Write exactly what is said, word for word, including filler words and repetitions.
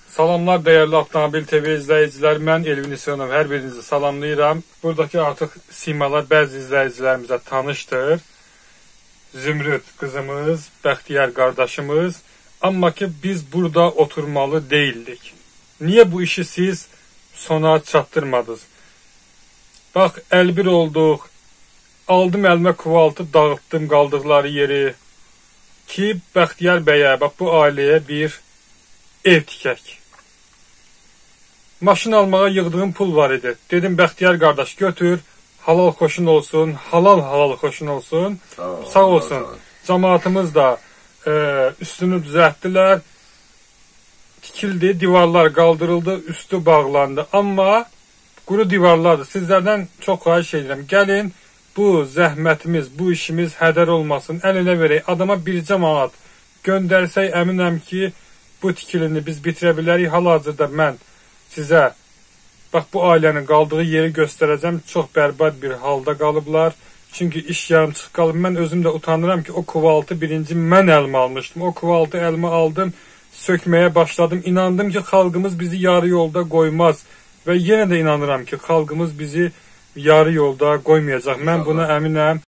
Salamlar değerli Avtomobil T V izleyiciler, mən Elvin İsyanov, hər birinizi salamlayıram. Buradakı artıq simalar bəzi izləyicilərimizə tanışdır. Zümrüt kızımız, Bəxtiyar kardeşimiz. Amma ki biz burada oturmalı değildik. Niye bu işi siz sona çatdırmadınız? Bax, əlbir olduq. Aldım elmə kuvaltı, dağıtdım qaldıqları yeri. Ki Bəxtiyar bəyə, bax bu ailəyə bir ev tikək. Maşın almağa yığdığım pul var idi. Dedim Bəxtiyar qardaş götür, halal xoşun olsun, halal halal xoşun olsun. Sağ, Sağ olsun. Cemaatimiz da e, üstünü düzəltdilər. Tikildi, divarlar qaldırıldı, üstü bağlandı. Amma quru divarlardır. Sizlərdən çox xahiş edirəm. Gəlin, bu zəhmətimiz, bu işimiz hədər olmasın. Əlinə verək. Adama bircə manat göndərsək, əminəm ki, bu tikilini biz bitirə bilərik. Hal-hazırda mən sizə bax bu ailənin qaldığı yeri göstərəcəm. Çox bərbad bir halda qalıblar. Çünki iş yarımçıq qalıb. Mən özüm də utanıram ki, o kuvaltı birinci mən əlimə almışdım. O kuvaltı əlimə aldım, sökməyə başladım. İnandım ki, xalqımız bizi yarı yolda qoymaz. Və yenə də inanıram ki, xalqımız bizi yarı yolda qoymayacaq. Mən buna əminəm.